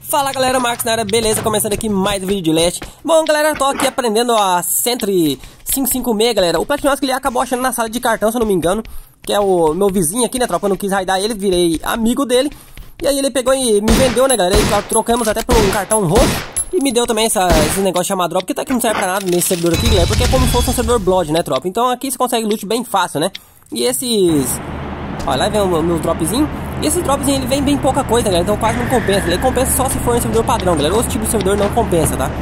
Fala galera, Marcos na área, beleza? Começando aqui mais um vídeo de Leste. Bom galera, eu tô aqui aprendendo a Sentry 556, galera. O Platinosk ele acabou achando na sala de cartão, se eu não me engano, que é o meu vizinho aqui, né, tropa? Eu não quis raidar ele, virei amigo dele. E aí ele pegou e me vendeu, né, galera? E trocamos até por um cartão roxo. E me deu também esse negócio de chamar drop, que tá aqui não serve pra nada nesse servidor aqui, galera, porque é como se fosse um servidor Blood, né, tropa? Então aqui você consegue loot bem fácil, né? E esses... Olha, lá vem o meu dropzinho. E esse dropzinho ele vem bem pouca coisa, galera, então quase não compensa. Ele compensa só se for um servidor padrão, galera. Outro tipo de servidor não compensa, tá?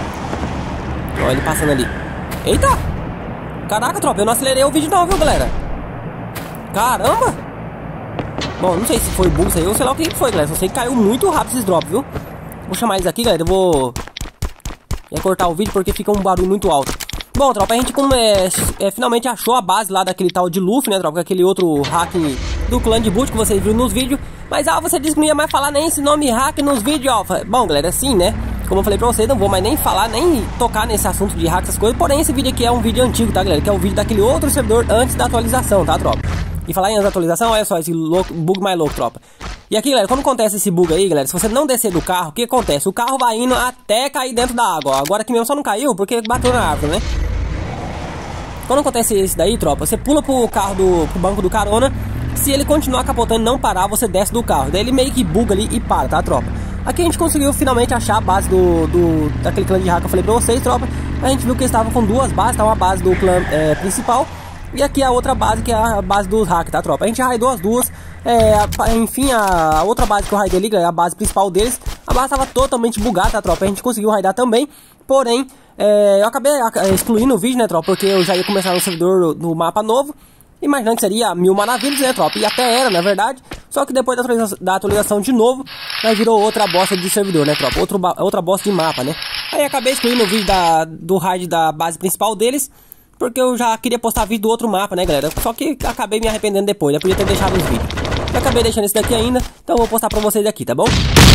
Olha ele passando ali. Eita! Caraca, tropa, eu não acelerei o vídeo não, viu, galera? Caramba! Bom, não sei se foi bug isso aí ou sei lá o que foi, galera. Só sei que caiu muito rápido esses drops, viu? Vou chamar eles aqui, galera. Eu vou cortar o vídeo porque fica um barulho muito alto. Bom, tropa, a gente finalmente achou a base lá daquele tal de Luffy, né, tropa? Aquele outro hack do clã de boot que vocês viram nos vídeos. Mas, você disse que não ia mais falar nem esse nome hack nos vídeos, Bom, galera, sim, né? Como eu falei pra vocês, não vou mais nem falar, nem tocar nesse assunto de hack, essas coisas. Porém, esse vídeo aqui é um vídeo antigo, tá, galera? Que é um vídeo daquele outro servidor antes da atualização, tá, tropa? E falar em antes da atualização, olha só esse bug mais louco, tropa. E aqui, galera, quando acontece esse bug aí, galera, se você não descer do carro, o que acontece? O carro vai indo até cair dentro da água, ó. Agora aqui mesmo só não caiu porque bateu na árvore, né? Quando acontece isso daí, tropa, você pula pro carro pro banco do carona. Se ele continuar capotando e não parar, você desce do carro. Daí ele meio que buga ali e para, tá, tropa? Aqui a gente conseguiu finalmente achar a base daquele clã de hack que eu falei pra vocês, tropa. A gente viu que eles estavam com duas bases, tá? Uma base do clã principal e aqui a outra base, que é a base dos hack, tá, tropa? A gente raidou as duas. Enfim, a outra base que eu raidei ali, a base principal deles, a base estava totalmente bugada, tá, tropa? A gente conseguiu raidar também, porém, eu acabei excluindo o vídeo, né, tropa? Porque eu já ia começar no servidor no mapa novo, imaginando que seria 1000 maravilhas, né, tropa? E até era, na verdade, só que depois da atualização de novo, aí virou outra bosta de servidor, né, tropa? Outra bosta de mapa, né? Aí acabei excluindo o vídeo do raid da base principal deles, porque eu já queria postar vídeo do outro mapa, né, galera? Só que acabei me arrependendo depois, né? Podia ter deixado os vídeos. Eu acabei deixando esse daqui ainda, então eu vou postar pra vocês aqui, tá bom?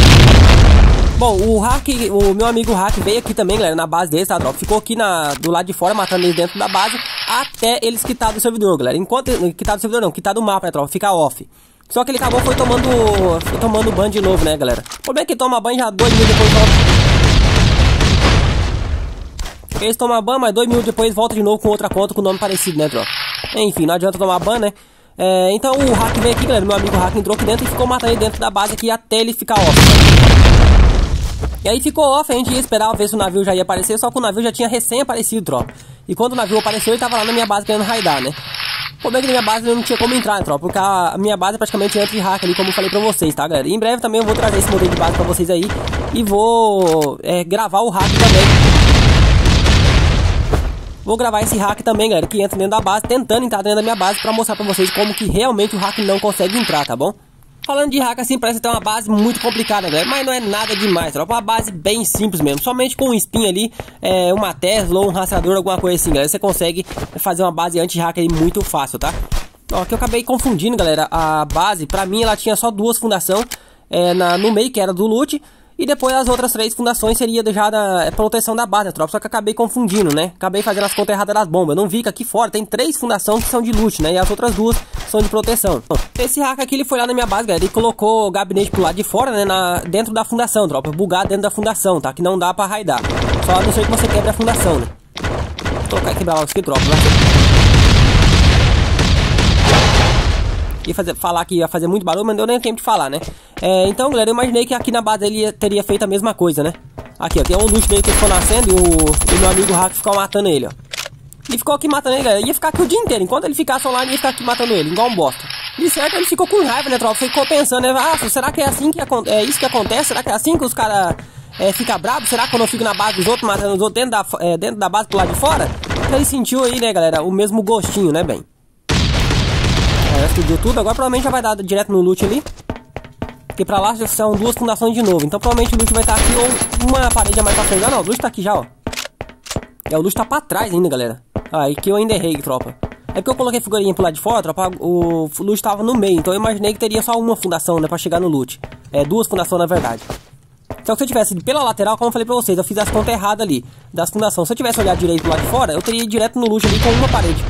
Bom, o meu amigo hack veio aqui também, galera, na base deles, tá, tropa? Ficou aqui do lado de fora, matando eles dentro da base, até eles quitar do servidor, galera. Enquanto quitar do servidor não, quitar do mapa, né, tropa? Ficar off. Só que ele acabou foi tomando banho de novo, né, galera? O problema é que ele toma banho já 2 minutos depois volta. Eles tomam banho, mas 2 minutos depois volta de novo com outra conta com nome parecido, né, tropa? Enfim, não adianta tomar banho, né? Então o hack veio aqui, galera. Meu amigo hack entrou aqui dentro e ficou matando ele dentro da base aqui até ele ficar off. E aí ficou off, a gente ia esperar ver se o navio já ia aparecer, só que o navio já tinha recém aparecido, tropa. E quando o navio apareceu, ele tava lá na minha base querendo raidar, né? O problema é que na minha base eu não tinha como entrar, tropa, porque a minha base é praticamente anti-hack ali, como eu falei pra vocês, tá, galera? E em breve também eu vou trazer esse modelo de base pra vocês aí e vou gravar o hack também. Vou gravar esse hack também, galera, que entra dentro da base, tentando entrar dentro da minha base pra mostrar pra vocês como que realmente o hack não consegue entrar, tá bom? Falando de hack assim, parece ter uma base muito complicada, galera, mas não é nada demais, tropa. Uma base bem simples mesmo, somente com um spin ali, uma Tesla ou um rastreador, alguma coisa assim, galera. Você consegue fazer uma base anti-hack aí muito fácil, tá? Ó, que eu acabei confundindo, galera, a base, pra mim ela tinha só 2 fundações no meio, que era do loot. E depois as outras 3 fundações seria já da proteção da base, tropa. Só que acabei confundindo, né? Acabei fazendo as contas erradas das bombas. Eu não vi que aqui fora tem 3 fundações que são de loot, né? E as outras 2 são de proteção. Bom, esse hack aqui, ele foi lá na minha base, galera. Ele colocou o gabinete pro lado de fora, né? Dentro da fundação, tropa. Bugado dentro da fundação, tá? Que não dá pra raidar. Só a não ser que você quebre a fundação, né? Vou trocar e quebrar logo aqui, tropa. Falar que ia fazer muito barulho, mas não deu nem tempo de falar, né? Então, galera, eu imaginei que aqui na base ele teria feito a mesma coisa, né? Aqui, ó, que é o loot dele que ficou nascendo e o meu amigo hack ficou matando ele, ó. Ele ficou aqui matando ele, galera. Ia ficar aqui o dia inteiro. Enquanto ele ficasse online, ia ficar aqui matando ele, igual um bosta. De certo, ele ficou com raiva, né, tropa? Ficou pensando, né? Será que é assim que isso que acontece? Será que é assim que os caras ficam bravos? Será que quando eu fico na base dos outros, matando os outros dentro da base pro lado de fora? Então ele sentiu aí, né, galera, o mesmo gostinho, né, bem? Explodiu tudo, agora provavelmente já vai dar direto no loot ali. Porque pra lá já são 2 fundações de novo. Então provavelmente o loot vai estar aqui ou uma parede a mais pra frente. Ah, não, o loot tá aqui já, ó. O loot tá pra trás ainda, galera. Ah, e que eu ainda errei, tropa. É porque eu coloquei figurinha pro lado de fora, tropa. O loot tava no meio, então eu imaginei que teria só uma fundação, né, pra chegar no loot. 2 fundações na verdade. Só que se eu tivesse ido pela lateral, como eu falei pra vocês, eu fiz as contas erradas ali das fundações. Se eu tivesse olhado direito pro lado de fora, eu teria ido direto no loot ali com uma parede.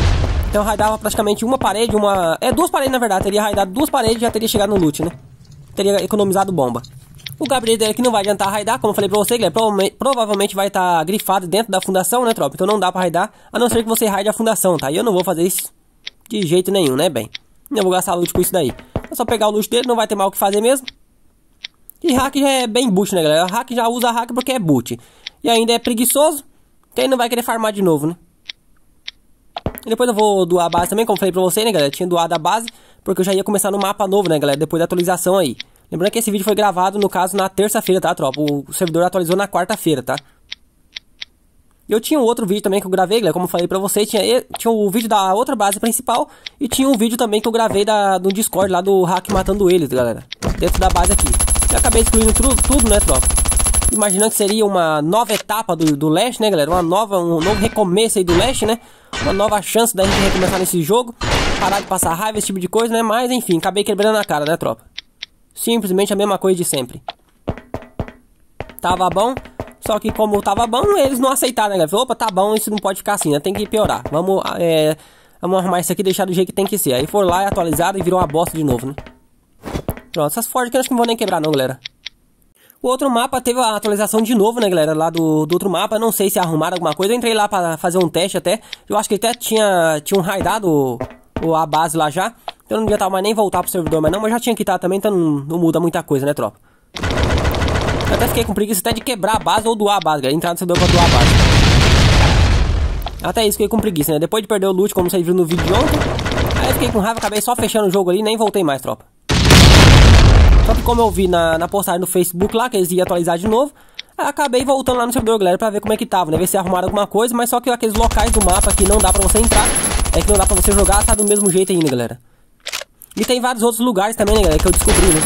Então raidava praticamente uma parede, 2 paredes na verdade. Teria raidado 2 paredes e já teria chegado no loot, né? teria economizado bomba. O gabinete dele aqui não vai adiantar raidar, como eu falei pra você, galera. Provavelmente vai estar grifado dentro da fundação, né, tropa? Então não dá pra raidar, a não ser que você raide a fundação, tá? E eu não vou fazer isso de jeito nenhum, né, bem? Eu vou gastar loot com isso daí. É só pegar o loot dele, não vai ter mal o que fazer mesmo. E hack já é bem boot, né, galera? Hack já usa hack porque é boot. E ainda é preguiçoso, então ele não vai querer farmar de novo, né? E depois eu vou doar a base também, como eu falei pra você, né, galera? Eu tinha doado a base, porque eu já ia começar no mapa novo, né, galera? Depois da atualização aí. Lembrando que esse vídeo foi gravado, no caso, na terça-feira, tá, tropa? O servidor atualizou na quarta-feira, tá? Eu tinha um outro vídeo também que eu gravei, galera, como eu falei pra você, tinha o vídeo da outra base principal e tinha um vídeo também que eu gravei do Discord lá do hack matando eles, galera, dentro da base aqui. Eu acabei excluindo tudo, né, tropa? Imaginando que seria uma nova etapa do Leste, né, galera? Um novo recomeço aí do Leste, né? Uma nova chance da gente recomeçar nesse jogo, parar de passar raiva, esse tipo de coisa, né? Mas, enfim, acabei quebrando a cara, né, tropa? Simplesmente a mesma coisa de sempre. Tava bom, só que como tava bom, eles não aceitaram, né, galera? Falei, opa, tá bom, isso não pode ficar assim, né? Tem que piorar. Vamos arrumar isso aqui e deixar do jeito que tem que ser. Aí foram lá e atualizaram e virou uma bosta de novo, né? Pronto, essas forjas aqui eu acho que não vou nem quebrar não, galera. O outro mapa teve a atualização de novo, né, galera? Lá do outro mapa, não sei se arrumaram alguma coisa. Eu entrei lá pra fazer um teste até. Eu acho que até tinham raidado a base lá já. Então não adiantava mais nem voltar pro servidor, mas já tinha quitado também, então não muda muita coisa, né, tropa? Eu até fiquei com preguiça até de quebrar a base ou doar a base, galera. Entrar no servidor pra doar a base. Até isso fiquei com preguiça, né? Depois de perder o loot, como vocês viram no vídeo de ontem. Aí eu fiquei com raiva, acabei só fechando o jogo ali e nem voltei mais, tropa. Só que como eu vi na postagem no Facebook lá, que eles iam atualizar de novo, acabei voltando lá no servidor, galera, pra ver como é que tava, né? Ver se arrumaram alguma coisa, mas só que aqueles locais do mapa que não dá pra você entrar, que não dá pra você jogar, tá do mesmo jeito ainda, galera. E tem vários outros lugares também, né, galera, que eu descobri, né?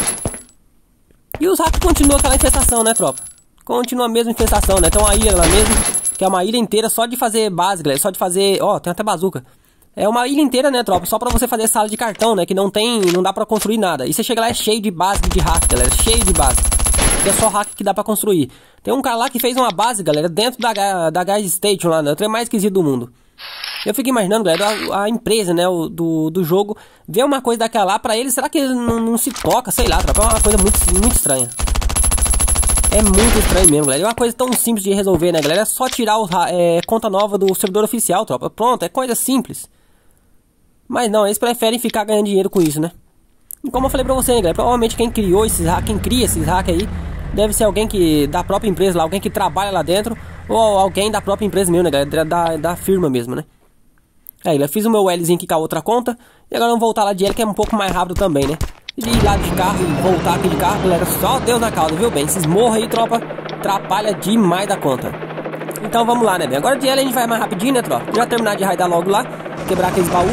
E os hacks continuam aquela infestação, né, tropa? Continua a mesma infestação, né? Tem uma ilha lá mesmo, que é uma ilha inteira só de fazer base, galera, só de fazer... Ó, tem até bazuca. É uma ilha inteira, né, tropa? Só pra você fazer sala de cartão, né? Que não dá pra construir nada. E você chega lá, é cheio de base de hack, galera. Cheio de base. Que é só hack que dá pra construir. Tem um cara lá que fez uma base, galera, dentro da Gas Station lá, né? O trem mais esquisito do mundo. Eu fico imaginando, galera, a empresa, né, do jogo, ver uma coisa daquela lá pra eles. Será que ele não se toca? Sei lá, tropa. É uma coisa muito estranha. É muito estranho mesmo, galera. É uma coisa tão simples de resolver, né, galera? É só tirar conta nova do servidor oficial, tropa. Pronto, é coisa simples. Mas não, eles preferem ficar ganhando dinheiro com isso, né? E como eu falei pra você, né, galera, provavelmente quem criou esses hacks, quem cria esses hacks aí, deve ser alguém da própria empresa lá, alguém que trabalha lá dentro, ou alguém da própria empresa mesmo, né, galera, da firma mesmo, né? Aí, eu fiz o meu Lzinho aqui com a outra conta, e agora vamos voltar lá de L, que é um pouco mais rápido também, né? De ir lá de carro e voltar aqui de carro, galera, só Deus na causa, viu, bem? Esses morros aí, tropa, atrapalha demais da conta. Então vamos lá, né, bem? Agora de L a gente vai mais rapidinho, né, tropa? Já terminar de raidar logo lá, quebrar aqueles baús.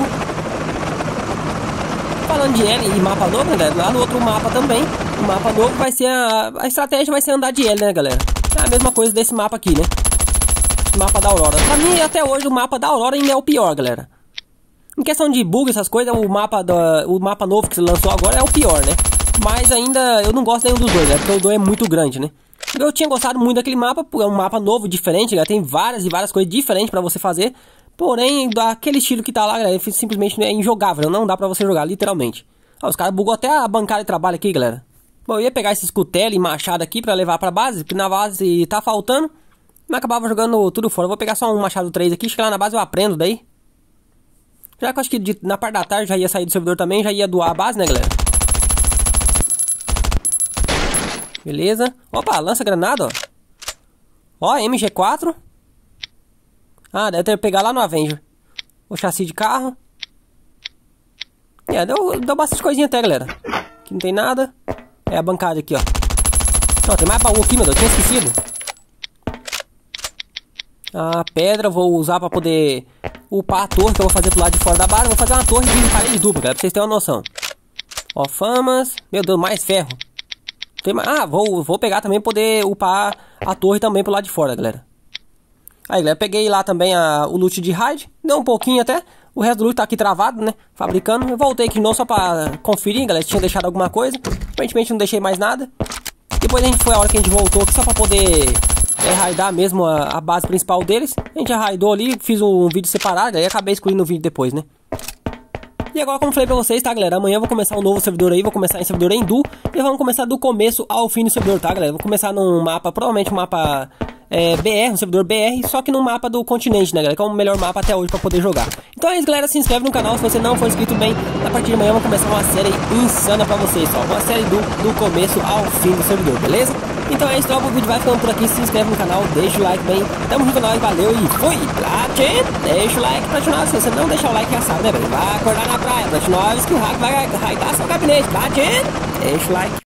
Falando de L e mapa novo, né, galera? Lá no outro mapa também, o mapa novo vai ser a estratégia vai ser andar de L, né, galera? É a mesma coisa desse mapa aqui, né? Esse mapa da Aurora. Pra mim, até hoje, o mapa da Aurora ainda é o pior, galera. Em questão de bug, essas coisas, o mapa novo que se lançou agora é o pior, né? Mas ainda, eu não gosto nenhum dos dois, né? Porque o 2 é muito grande, né? Eu tinha gostado muito daquele mapa, porque é um mapa novo, diferente, galera. Tem várias e várias coisas diferentes pra você fazer. Porém, daquele estilo que tá lá, galera, simplesmente é injogável, não dá pra você jogar, literalmente. Ó, os caras bugou até a bancada de trabalho aqui, galera. Bom, eu ia pegar esses cutelo e machado aqui pra levar pra base, porque na base tá faltando. Mas acabava jogando tudo fora. Eu vou pegar só um machado 3 aqui, chegar lá na base eu aprendo daí. Já que eu acho que na parte da tarde já ia sair do servidor também, já ia doar a base, né, galera? Beleza. Opa, lança-granada, ó. Ó, MG4. Ah, deve ter que pegar lá no Avenger. O chassi de carro. Deu bastante coisinha até, galera. Aqui não tem nada. É a bancada aqui, ó. Não, tem mais baú aqui, meu Deus. Eu tinha esquecido. A pedra eu vou usar pra poder upar a torre que eu vou fazer pro lado de fora da base. Eu vou fazer uma torre de parede dupla, galera, pra vocês terem uma noção. Ó, famas. Meu Deus, mais ferro. Tem mais... Ah, vou pegar também pra poder upar a torre também pro lado de fora, galera. Aí, galera, peguei lá também o loot de raid. Deu um pouquinho até. O resto do loot tá aqui travado, né? Fabricando. Eu voltei aqui de novo só pra conferir, galera, se tinha deixado alguma coisa. Aparentemente não deixei mais nada. Depois a gente foi a hora que a gente voltou aqui só pra poder raidar mesmo a base principal deles. A gente já raidou ali, fiz um vídeo separado. Aí acabei excluindo o vídeo depois, né? E agora, como eu falei pra vocês, tá, galera? Amanhã eu vou começar um novo servidor aí, vou começar em servidor Endu. E vamos começar do começo ao fim do servidor, tá, galera? Vou começar num mapa, provavelmente um mapa BR, um servidor BR, só que no mapa do continente, né, galera? Que é o melhor mapa até hoje pra poder jogar. Então é isso, galera. Se inscreve no canal se você não for inscrito bem. A partir de amanhã eu vou começar uma série insana pra vocês, ó. Uma série do começo ao fim do servidor, beleza? Então é isso, tropa. O vídeo vai ficando por aqui. Se inscreve no canal, deixa o like bem. Tamo junto, nós, valeu e fui! Platin, deixa o like, Platinóis. Se você não deixar o like, já sabe, né, velho? Vai acordar na praia, Platinóis, que o hack vai dar seu gabinete. Platin, deixa o like.